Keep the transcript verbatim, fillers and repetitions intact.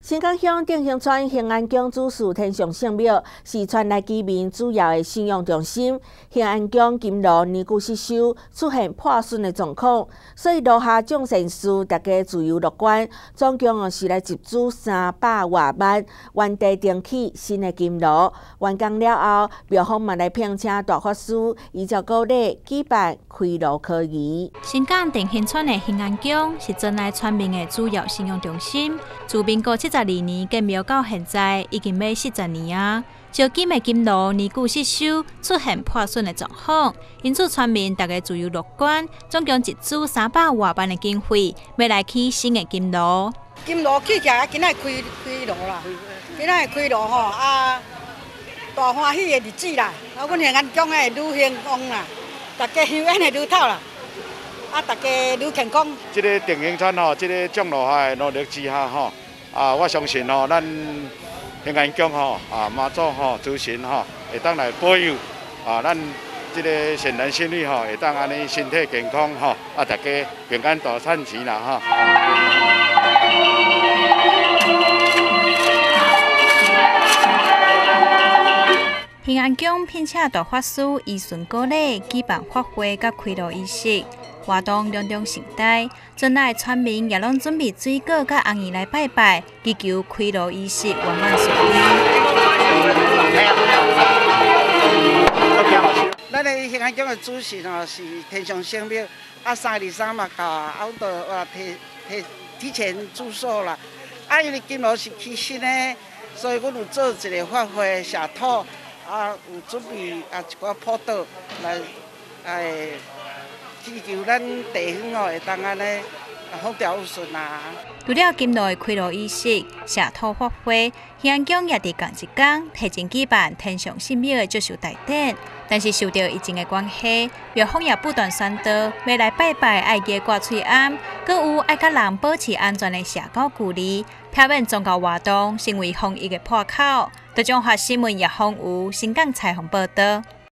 新港乡定兴村兴安宫主祀天上圣庙是村内居民主要的信仰中心。兴安宫金炉年久失修，出现破损的状况，所以楼下种善事大家自由乐观，总共是来集资三百外万，原地重启新的金炉。完工了后，庙方嘛来聘请大法师，依照古礼举办开炉科仪。 新港定兴村的兴安宫是村内村民的主要信仰中心，自民国七十二年建庙到现在已经要四十年啊。烧金的金炉年久失修，出现破损的状况，因此村民大家自由乐观，总共集资三百外万的经费，要来起新的金炉。 金炉起起来，今仔开开炉啦，今仔开炉吼啊，大欢喜的日子啦，啊，阮兴安宫会愈兴旺啦，大家香烟会愈透啦。啊，大家愈健康。 这个定兴村吼，这个种落下努力之下吼，啊，我相信吼，咱兴安宫吼啊，妈祖吼、主神吼，会当来保佑啊，咱这个善男信女吼，会当安尼身体健康吼，啊，大家平安大赚钱啦吼。 兴安宫聘请大法师依顺古礼举办法会甲开炉仪式，活动隆重盛大。村内村民也拢准备水果甲红叶来拜拜，祈求开炉仪式圆满顺利。 咱的兴安宫的主神哦是天上圣庙，啊三二三嘛甲后头啊提提提前祝寿啦。啊因为今炉是起新的，所以阮有做一个法会下土。啊，有准备啊一寡普渡来，哎，祈求咱地方哦会当安尼风调雨顺啊。 除了金炉的开炉仪式、下土法会，兴安宫也伫同一天提前举办天上圣庙的祝寿大典。但是受到疫情的关系，庙方也不断宣导，要来拜拜爱加挂嘴暗，阁有爱甲人保持安全的社交距离，避免宗教活动成为防疫的破口。台中华新闻叶芳瑜、新港采访报道。